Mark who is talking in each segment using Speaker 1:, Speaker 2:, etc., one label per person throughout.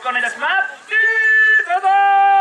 Speaker 1: お願いいたします。どうぞ。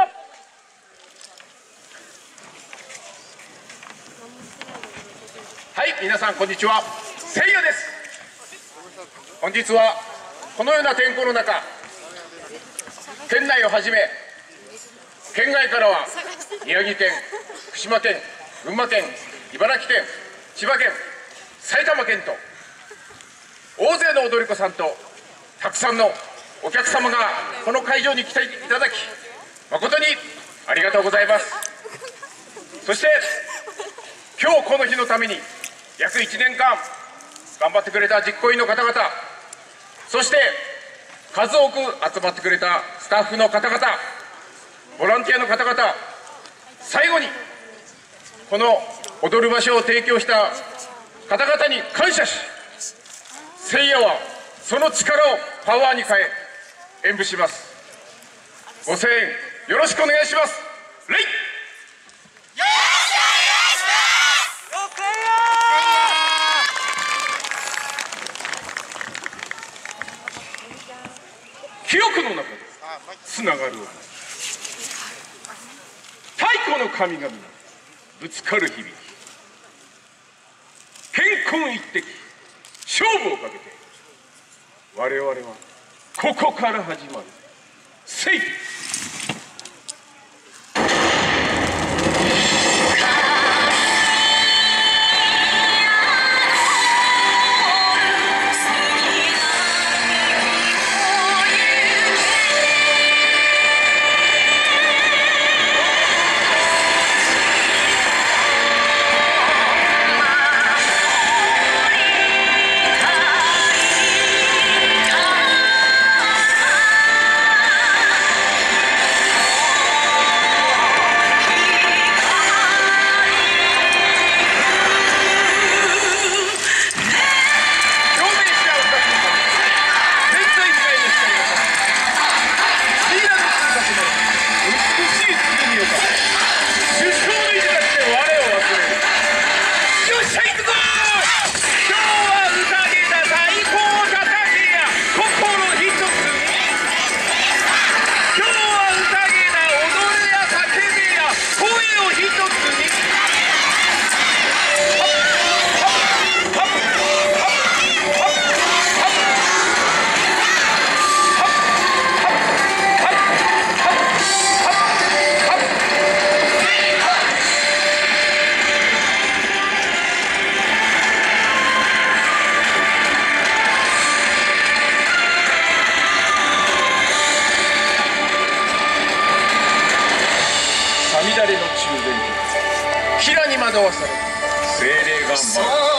Speaker 2: はい、皆さんこんにちは。せいやです。本日はこのような天候の中、県内をはじめ県外からは宮城県、福島県、群馬県、茨城県、千葉県、埼玉県と大勢の踊り子さんとたくさんのお客様がこの会場に来ていただき誠にありがとうございます。そして今日この日のために約1年間頑張ってくれた実行委員の方々、そして数多く集まってくれたスタッフの方々、ボランティアの方々、最後にこの踊る場所を提供した方々に感謝し、せいやはその力をパワーに変え演舞します。ご声援よろしくお願いします。レイ。記憶の中でつながる太古の神々ぶつかる響き、乾坤一滴勝負をかけて我々はここから始まるせい。乱れの中禅寺、平に惑わされ精霊が舞う。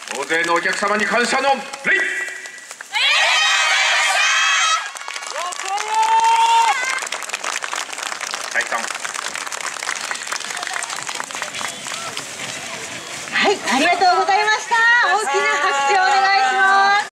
Speaker 2: 大勢のお客様に感謝の礼。はい、
Speaker 3: はい、ありがとうございます。